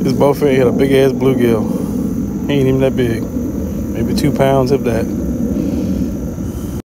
This bowfin hit a big ass bluegill. He ain't even that big. Maybe 2 pounds, if that.